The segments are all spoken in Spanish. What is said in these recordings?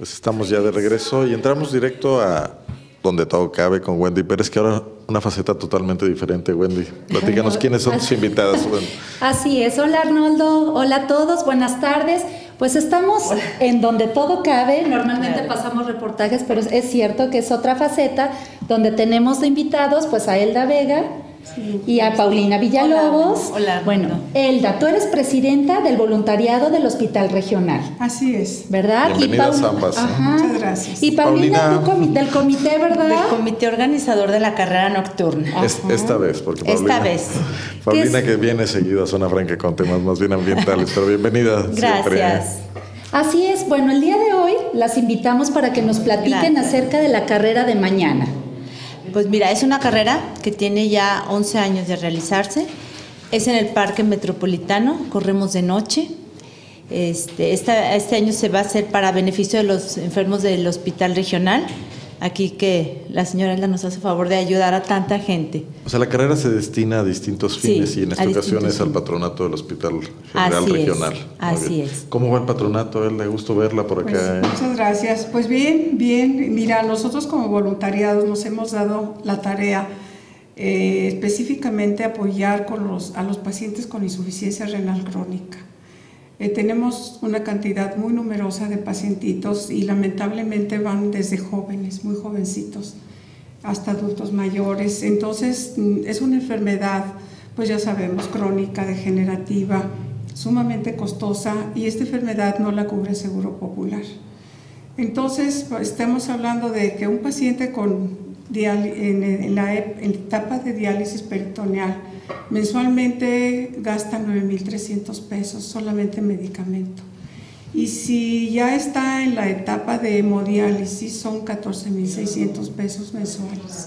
Pues estamos ya de regreso y entramos directo a donde todo cabe con Wendy Pérez, que ahora una faceta totalmente diferente. Wendy, platícanos quiénes son tus invitadas. Bueno. Así es, hola Arnoldo, hola a todos, buenas tardes. Pues estamos en donde todo cabe, normalmente pasamos reportajes, pero es cierto que es otra faceta donde tenemos de invitados pues a Elda Vega y a Paulina Villalobos. Hola. Bueno, Elda, tú eres presidenta del voluntariado del Hospital Regional. Así es. ¿Verdad? Bienvenidas ambas. Muchas gracias. Y Paulina, tú del comité, ¿verdad? Del comité organizador de la carrera nocturna. Esta vez, porque Paulina, Paulina que viene seguido a Zona Franca con temas más bien ambientales, pero bienvenida. Gracias. Así es, bueno, el día de hoy las invitamos para que nos platiquen acerca de la carrera de mañana. Pues mira, es una carrera que tiene ya 11 años de realizarse. Es en el Parque Metropolitano, corremos de noche. Este año se va a hacer para beneficio de los enfermos del Hospital Regional. Aquí que la señora Elda nos hace favor de ayudar a tanta gente. O sea, la carrera se destina a distintos fines y en esta ocasión es al patronato del Hospital General Regional. Así es. ¿Cómo va el patronato? Le gusto verla por acá. Pues, muchas gracias. Pues bien. Mira, nosotros como voluntariados nos hemos dado la tarea específicamente apoyar a los pacientes con insuficiencia renal crónica. Tenemos una cantidad muy numerosa de pacientitos y lamentablemente van desde jóvenes, muy jovencitos, hasta adultos mayores. Entonces es una enfermedad, pues ya sabemos, crónica, degenerativa, sumamente costosa, y esta enfermedad no la cubre el Seguro Popular. Entonces estamos hablando de que un paciente en la etapa de diálisis peritoneal mensualmente gasta 9,300 pesos solamente en medicamento, y si ya está en la etapa de hemodiálisis son 14,600 pesos mensuales.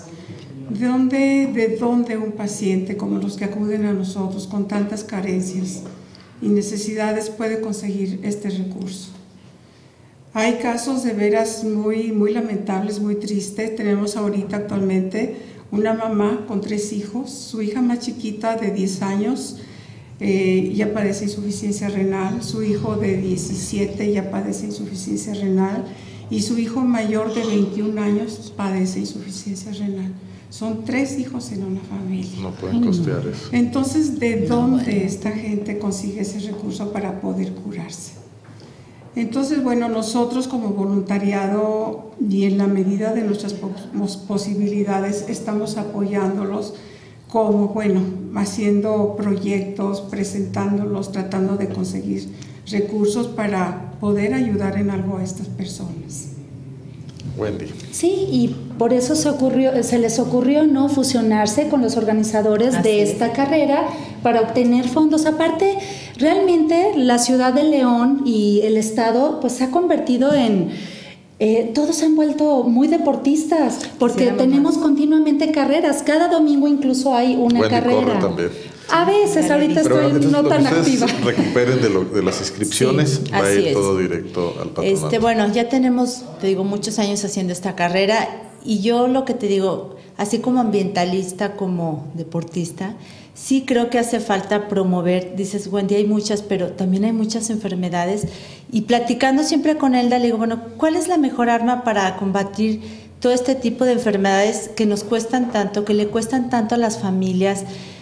¿De dónde un paciente como los que acuden a nosotros con tantas carencias y necesidades puede conseguir este recurso? Hay casos de veras muy lamentables, muy tristes. Tenemos ahorita actualmente una mamá con 3 hijos, su hija más chiquita de 10 años ya padece insuficiencia renal, su hijo de 17 ya padece insuficiencia renal y su hijo mayor de 21 años padece insuficiencia renal. Son 3 hijos en una familia. No pueden costear eso. Entonces, ¿de dónde esta gente consigue ese recurso para poder curarse? Entonces, bueno, nosotros como voluntariado y en la medida de nuestras posibilidades estamos apoyándolos como, bueno, haciendo proyectos, presentándolos, tratando de conseguir recursos para poder ayudar en algo a estas personas. Wendy. Sí, y por eso se les ocurrió no fusionarse con los organizadores de esta carrera para obtener fondos. Aparte, realmente la ciudad de León y el estado pues se ha convertido en todos se han vuelto muy deportistas porque tenemos continuamente carreras. Cada domingo incluso hay una Wendy carrera. Corre también. A veces, ahorita estoy no tan activa. Recuperen de las inscripciones, va a ir todo directo al patronato. Bueno, ya tenemos, te digo, muchos años haciendo esta carrera, y yo lo que te digo, así como ambientalista, como deportista, sí creo que hace falta promover. Dices, Wendy, hay muchas, pero también hay muchas enfermedades, y platicando siempre con Elda, le digo, bueno, ¿cuál es la mejor arma para combatir todo este tipo de enfermedades que nos cuestan tanto, que le cuestan tanto a las familias?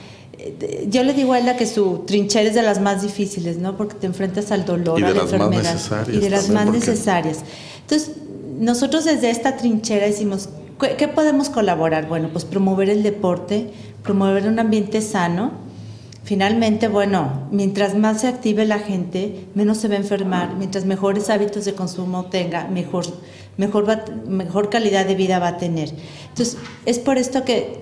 Yo le digo a Elda que su trinchera es de las más difíciles, ¿no? Porque te enfrentas al dolor, a la enfermedad, y de las más necesarias. Entonces, nosotros desde esta trinchera decimos, ¿qué podemos colaborar? Bueno, pues promover el deporte, promover un ambiente sano. Finalmente, bueno, mientras más se active la gente, menos se va a enfermar. Mientras mejores hábitos de consumo tenga, mejor calidad de vida va a tener. Entonces, es por esto que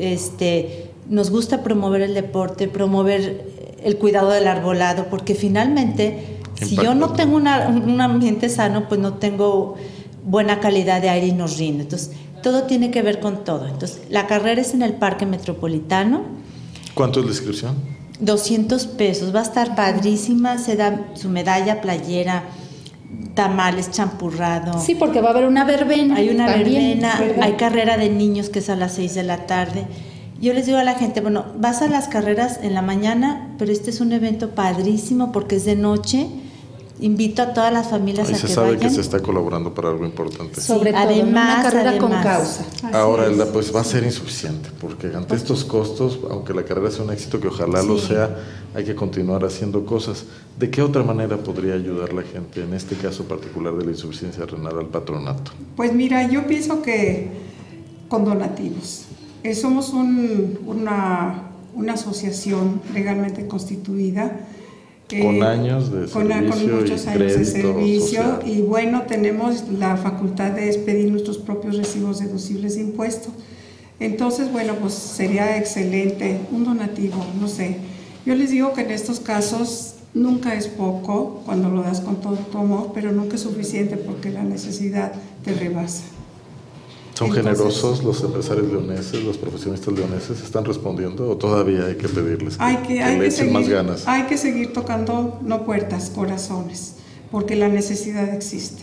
nos gusta promover el deporte, promover el cuidado del arbolado, porque finalmente, si yo no tengo un ambiente sano, pues no tengo buena calidad de aire y nos rinde. Entonces, todo tiene que ver con todo. Entonces, la carrera es en el Parque Metropolitano. ¿Cuánto es la inscripción? 200 pesos, va a estar padrísima, se da su medalla, playera, tamales, champurrado. Sí, porque va a haber una verbena. Hay una verbena, hay carrera de niños que es a las 6 de la tarde. Yo les digo a la gente, bueno, vas a las carreras en la mañana, pero este es un evento padrísimo porque es de noche, invito a todas las familias y a se que sabe vayan. que se está colaborando para algo importante. Sobre todo, además, una carrera con causa. Ahora, Elda, pues va a ser insuficiente, porque ante estos costos, aunque la carrera sea un éxito, que ojalá lo sea, hay que continuar haciendo cosas. ¿De qué otra manera podría ayudar la gente, en este caso particular de la insuficiencia renal, al patronato? Pues mira, yo pienso que con donativos. Somos una asociación legalmente constituida. Con años de servicio, con muchos años de servicio social. Y bueno, tenemos la facultad de expedir nuestros propios recibos deducibles de impuestos. Entonces, bueno, pues sería excelente un donativo, no sé. Yo les digo que en estos casos nunca es poco cuando lo das con todo tu amor, pero nunca es suficiente porque la necesidad te rebasa. ¿Son generosos los empresarios leoneses, los profesionistas leoneses? ¿Están respondiendo o todavía hay que pedirles que le echen más ganas? Hay que seguir tocando, no puertas, corazones, porque la necesidad existe.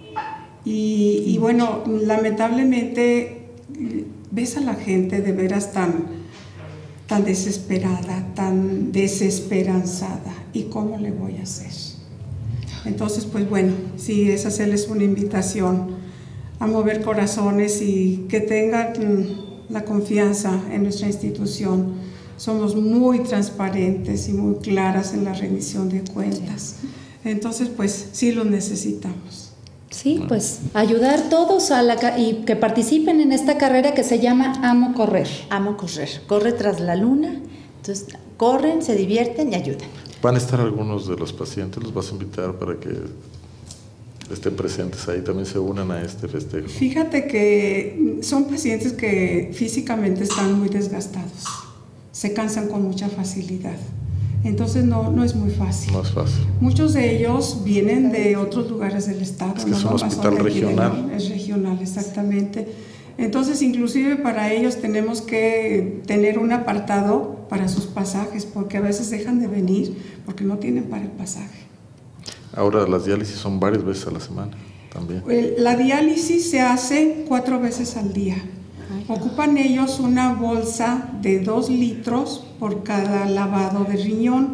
Y bueno, lamentablemente ves a la gente de veras tan desesperada, tan desesperanzada. ¿Y cómo le voy a hacer? Entonces, pues bueno, sí, es hacerles una invitación a mover corazones y que tengan la confianza en nuestra institución. Somos muy transparentes y muy claras en la rendición de cuentas. Entonces, pues sí los necesitamos. Sí, pues ayudar todos y que participen en esta carrera que se llama Amo Correr. Amo correr, corre tras la luna. Entonces, corren, se divierten y ayudan. ¿Van a estar algunos de los pacientes? ¿Los vas a invitar para que estén presentes ahí, también se unan a este festejo? Fíjate que son pacientes que físicamente están muy desgastados, se cansan con mucha facilidad, entonces no es muy fácil. No es fácil. Muchos de ellos vienen de otros lugares del estado. Es que es un hospital regional. Es regional, exactamente. Entonces, inclusive para ellos tenemos que tener un apartado para sus pasajes, porque a veces dejan de venir porque no tienen para el pasaje. Ahora las diálisis son varias veces a la semana también. La diálisis se hace 4 veces al día. Ocupan ellos una bolsa de 2 litros por cada lavado de riñón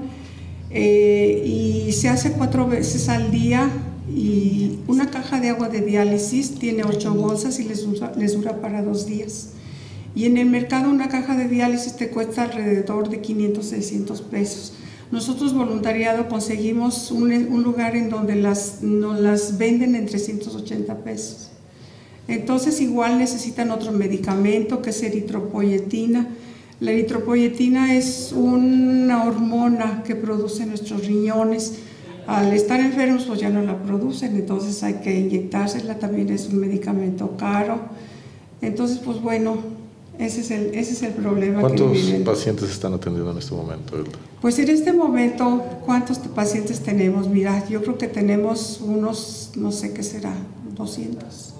y se hace 4 veces al día, y una caja de agua de diálisis tiene 8 bolsas y les dura para 2 días. Y en el mercado una caja de diálisis te cuesta alrededor de 500, 600 pesos. Nosotros, voluntariado, conseguimos un lugar en donde nos las venden en 380 pesos. Entonces, igual necesitan otro medicamento que es eritropoyetina. La eritropoyetina es una hormona que produce nuestros riñones. Al estar enfermos, pues ya no la producen, entonces hay que inyectársela. También es un medicamento caro. Entonces, pues bueno, ese es el problema. ¿Cuántos pacientes están atendiendo en este momento, Elda? Pues en este momento, ¿cuántos pacientes tenemos? Mira, yo creo que tenemos unos, no sé qué será, 200.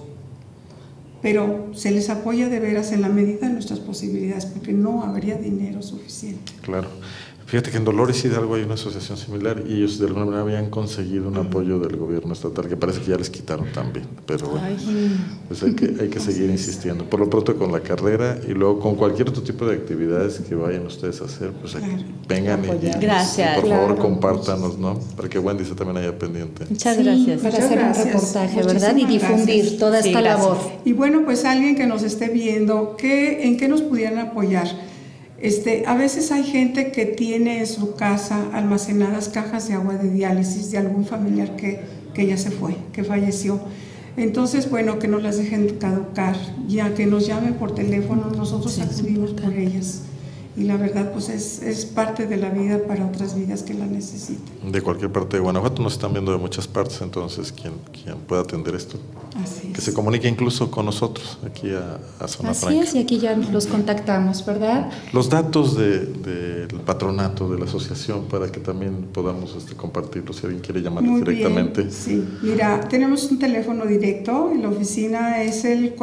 Pero se les apoya de veras en la medida de nuestras posibilidades, porque no habría dinero suficiente. Claro. Fíjate que en Dolores Hidalgo hay una asociación similar y ellos de alguna manera habían conseguido un apoyo del gobierno estatal, que parece que ya les quitaron también, pero bueno, pues hay que seguir insistiendo. Por lo pronto con la carrera y luego con cualquier otro tipo de actividades que vayan ustedes a hacer, pues aquí, vengan Gracias. y por favor compártanos, ¿no? Para que Wendy se también haya pendiente. Muchas gracias. Para hacer un reportaje, ¿verdad? Y difundir toda esta labor. Y bueno, pues alguien que nos esté viendo, ¿en qué nos pudieran apoyar? A veces hay gente que tiene en su casa almacenadas cajas de agua de diálisis de algún familiar que ya se fue, que falleció. Entonces, bueno, que no las dejen caducar, ya que nos llamen por teléfono, nosotros acudimos por ellas. Y la verdad, pues es parte de la vida para otras vidas que la necesitan. De cualquier parte de Guanajuato, nos están viendo de muchas partes, entonces quien pueda atender esto, que se comunique incluso con nosotros aquí a Zona Franca. Así es, y aquí ya los contactamos, ¿verdad? Los datos del patronato, de la asociación, para que también podamos compartirlos si alguien quiere llamarles directamente. Bien, sí, mira, tenemos un teléfono directo, en la oficina es el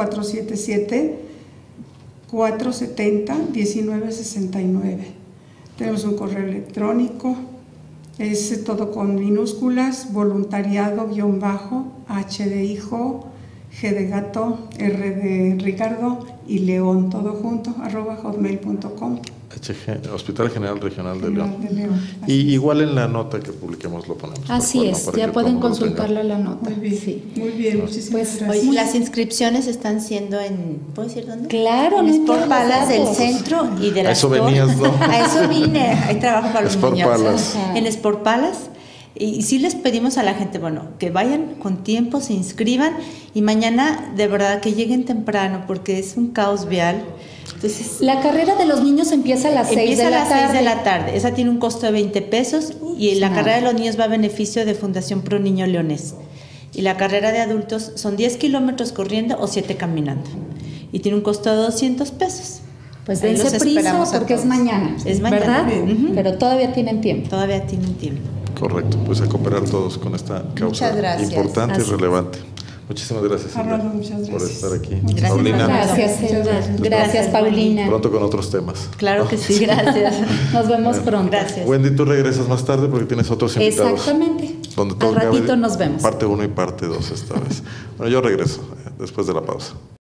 477-470-1969. Tenemos un correo electrónico, es todo con minúsculas, voluntariado_H de hijo, G de gato, R de Ricardo y León, todo junto, @hotmail.com. Hospital General Regional de General León. de León. Y igual en la nota que publiquemos lo ponemos. Así por es, para ya que pueden todo el mundo lo consultarla la nota. Muy bien, Sí. muy bien, muchísimas Pues, gracias. Oye, las inscripciones están siendo ¿puedo decir dónde? Claro, en no Sport importa, Palace del datos. centro y de la A eso Store. venías, ¿no? A eso vine, hay trabajo para los Sport Muñoz. Palace. En Sport Palace. Y sí les pedimos a la gente, bueno, que vayan con tiempo, se inscriban y mañana de verdad que lleguen temprano porque es un caos vial. Entonces, La carrera de los niños empieza a las 6 empieza de a la las tarde. 6 de la tarde. Esa tiene un costo de 20 pesos y la nada. carrera de los niños va a beneficio de Fundación Pro Niño Leonés. Y la carrera de adultos son 10 kilómetros corriendo o 7 caminando. Y tiene un costo de 200 pesos. Pues Ahí dense los prisa esperamos a porque es todos. mañana. Es mañana. ¿Verdad? Ujú. Pero todavía tienen tiempo. Todavía tienen tiempo. Correcto, pues a cooperar todos con esta causa Muchas gracias. importante Así y es. relevante. Muchísimas gracias, Silvia, Arnoldo, muchas por gracias. estar aquí. Gracias, Paulina, Gracias, Muchas Elba. gracias. Gracias, Paulina. pronto con otros temas. Claro que sí, gracias. Nos vemos pronto. Gracias. Wendy, tú regresas más tarde porque tienes otros invitados. Exactamente. Donde todo Al ratito cabe, nos vemos. Parte 1 y parte 2 esta vez. Bueno, yo regreso después de la pausa.